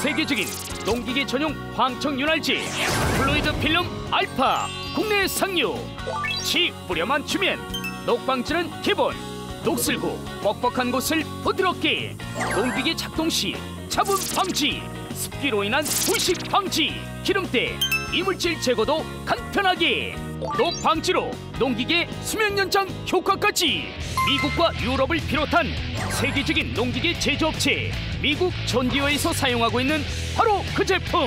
세계적인 농기계 전용 광청 윤활지 플루이드 필름 알파 국내 상류. 치 뿌려만 주면 녹방지는 기본. 녹슬고 뻑뻑한 곳을 부드럽게. 농기계 작동 시 차분 방지, 습기로 인한 부식 방지, 기름때 이물질 제거도 간편하게. 녹 방지로 농기계 수명 연장 효과까지. 미국과 유럽을 비롯한 세계적인 농기계 제조업체 미국 존디어에서 사용하고 있는 바로 그 제품.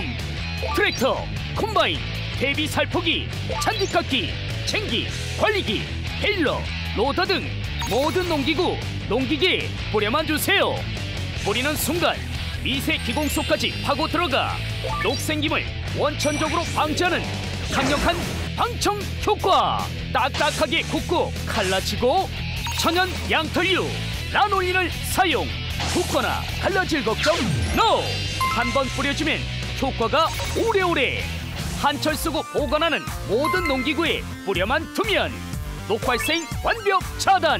트랙터, 콤바인, 대비 살포기, 잔디깎기, 쟁기, 관리기, 베일러, 로더 등 모든 농기구, 농기계에 뿌려만 주세요. 뿌리는 순간 미세 기공소까지 파고 들어가 녹생김을 원천적으로 방지하는 강력한 방청 효과. 딱딱하게 굽고 갈라지고 천연 양털류 라놀린을 사용. 붓거나 갈라질 걱정 NO! 한 번 뿌려주면 효과가 오래오래. 한철 쓰고 보관하는 모든 농기구에 뿌려만 두면 녹발생 완벽 차단.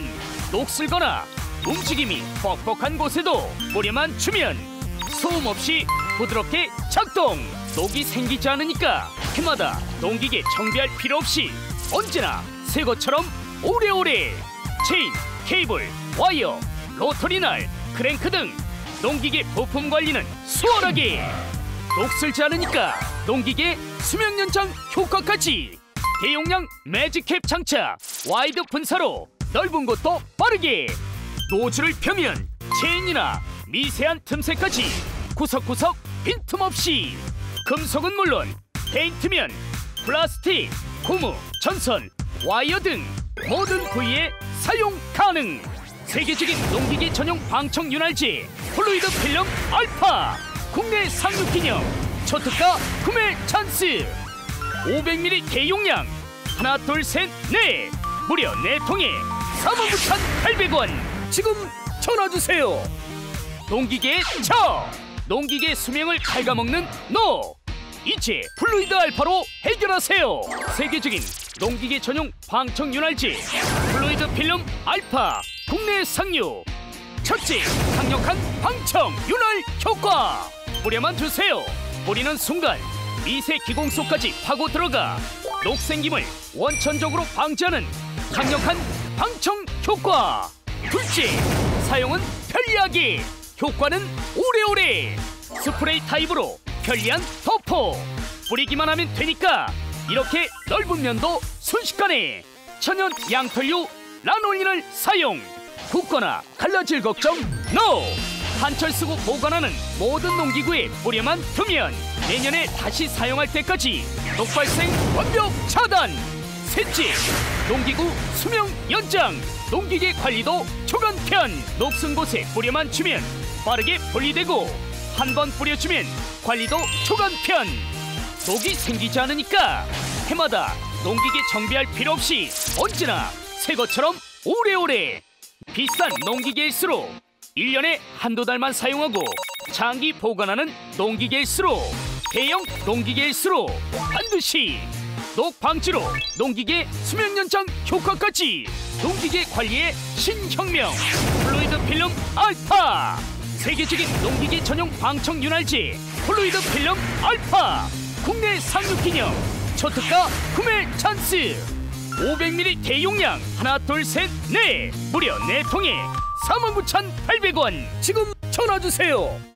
녹슬거나 움직임이 뻑뻑한 곳에도 뿌려만 주면 소음 없이 부드럽게 작동. 녹이 생기지 않으니까 해마다 농기계 정비할 필요 없이 언제나 새 것처럼 오래오래. 체인, 케이블, 와이어, 로터리날, 크랭크 등 농기계 부품 관리는 수월하게. 녹슬지 않으니까 농기계 수명 연장 효과까지. 대용량 매직캡 장착, 와이드 분사로 넓은 곳도 빠르게. 노즐을 펴면 체인이나 미세한 틈새까지 구석구석 빈틈없이. 금속은 물론 페인트면 플라스틱, 고무, 전선, 와이어 등 모든 부위에 사용 가능. 세계적인 농기계 전용 방청 윤활지 플루이드 필름 알파 국내 상륙 기념 초특가 구매 찬스. 500ml 대용량 하나 둘 셋 넷 무려 4통에 49,800원. 지금 전화주세요. 농기계의 저, 농기계 수명을 갉아먹는 노, 이제 플루이드 알파로 해결하세요. 세계적인 농기계 전용 방청 윤활지 플루이드 필름 알파 국내 상류. 첫째, 강력한 방청 윤활 효과. 뿌려만 주세요. 뿌리는 순간 미세 기공소까지 파고 들어가 녹생김을 원천적으로 방지하는 강력한 방청 효과. 둘째, 사용은 편리하게. 효과는 오래오래. 스프레이 타입으로 편리한 덮어. 뿌리기만 하면 되니까 이렇게 넓은 면도 순식간에. 천연 양털류 라놀린을 사용. 붓거나 갈라질 걱정 NO! 한철 쓰고 보관하는 모든 농기구에 뿌려만 두면 내년에 다시 사용할 때까지 녹발생 완벽 차단. 셋째, 농기구 수명 연장. 농기계 관리도 초간편. 녹슨 곳에 뿌려만 주면 빠르게 분리되고 한 번 뿌려주면 관리도 초간편. 녹이 생기지 않으니까 해마다 농기계 정비할 필요 없이 언제나 새 것처럼 오래오래. 비싼 농기계일수록 1년에 한두 달만 사용하고 장기 보관하는 농기계일수록, 대형 농기계일수록 반드시 녹 방지로 농기계 수명 연장 효과까지. 농기계 관리의 신혁명 플루이드 필름 알파. 세계적인 농기계 전용 방청 윤활지 플루이드 필름 알파 국내 상륙 기념 초특가 구매 찬스. 500ml 대용량 하나 둘 셋 넷 무려 4통에 49,800원. 지금 전화주세요.